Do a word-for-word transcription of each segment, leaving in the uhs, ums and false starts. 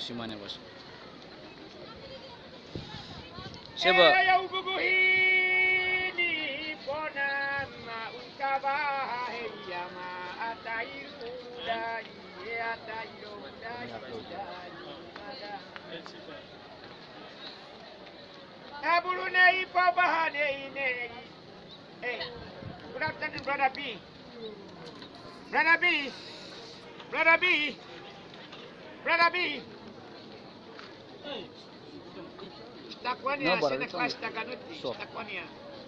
simane bos. Seba. Hey, good afternoon, Brother B. Brother B. Brother B. Brother B. Stakwania, No, synek brother, was Stakanuti. so. Stakwania.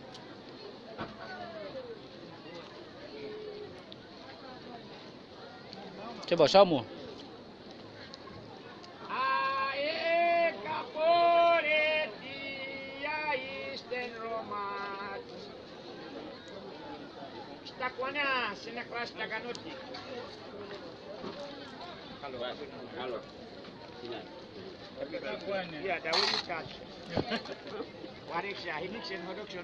Seba Samu. Ae capore dia isten romat. Stakwania, synek was Stakanuti. Halo. Halo. Yeah, that will you touch. What is that? He needs an introduction.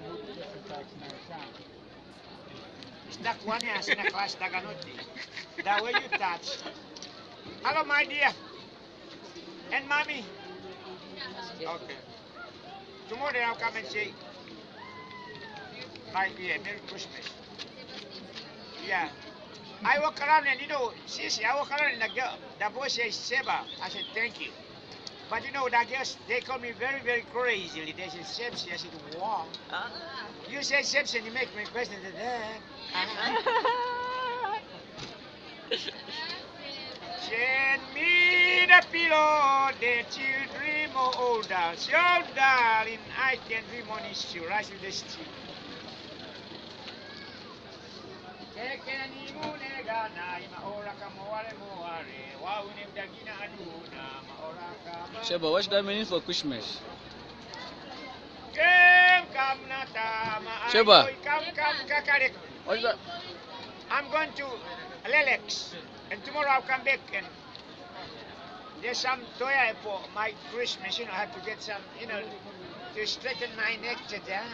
Stakwania, synek was Stakanuti. That way you touch. Hello, my dear. And mommy. Okay. Tomorrow I'll come and say, my dear, Merry Christmas. Yeah. I walk around and you know, Sissy, I walk around and the girl, the boy says Seba. I said, thank you. But you know, that girls, they call me very, very crazily. They said, Sepsi. I said, wow. Uh, you say Sepsi and you make me question that. Uh, Send me the pillow that you dream of older. So darling, I can dream on his shoe. Right to the street. Seba, what's that meaning for Christmas? Seba. What's that? I'm going to Lelex, and tomorrow I'll come back and there's some toy for my Christmas. You know, I have to get some, you know, to straighten my neck to that.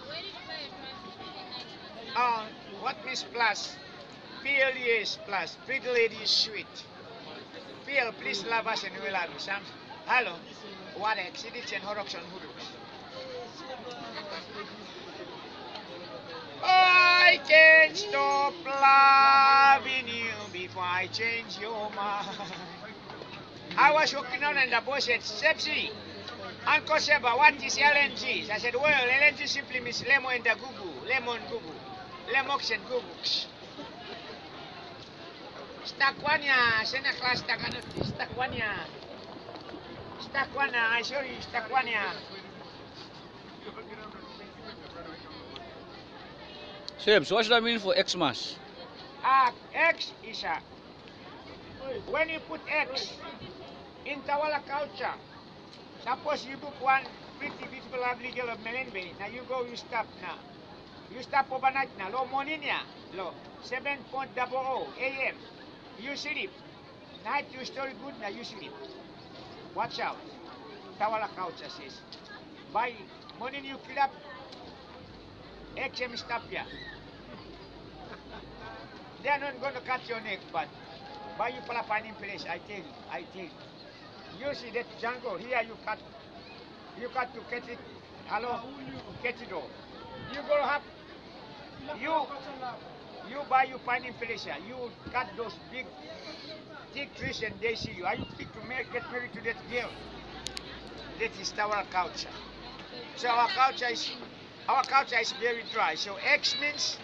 Oh, what Miss Plus? P L yes Plus. Pretty lady is sweet. P L, please love us and we'll love you. Sam, hello. What a exhibit and horrocks and hoodoos. I can't stop loving you before I change your mind. I was walking on and the boy said, Sepsi, Uncle Seba, what is L N G? I said, well, L N G simply means lemon and the gugu, lemon gugu, lemox and guguks. Stakwania, senakla stakanuti, stakwania. Stakwania, I show you stakwania. Sebs, what's that mean for Xmas? Ah, X is a, when you put X in Tawala culture, suppose you book one pretty beautiful lovely girl of Melenbe, now you go, you stop now. You stop overnight now, low morning now, low, seven point double oh A M. You sleep. Night you story good, now you sleep. Watch out. Tawala culture says. By morning you get up, X M stop ya. They are not going to cut your neck, but by you palapaning place, I tell you, I tell you. You see that jungle, here you cut, you cut to catch it, hello, catch it all. You go have, you, you buy you finding place here, you cut those big, thick trees and they see you. Are you fit to make, get married to that girl? That is our culture. So our culture is, our culture is very dry. So X means,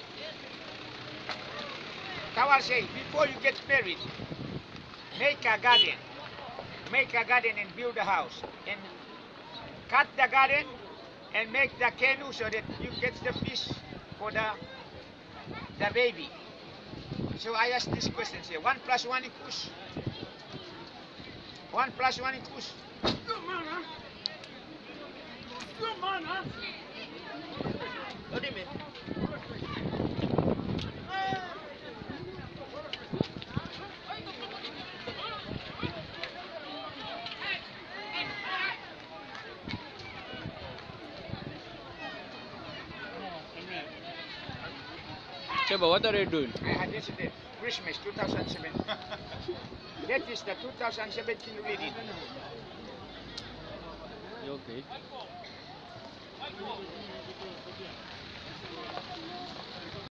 Tawal say, before you get married, make a garden. Make a garden and build a house. And cut the garden and make the canoe so that you get the fish for the, the baby. So I ask this question here. One plus one equals? One plus one equals? What do you mean? Seba, what are you doing? I had yesterday, Christmas two thousand seven. That That is the two thousand seventeen reading. You okay?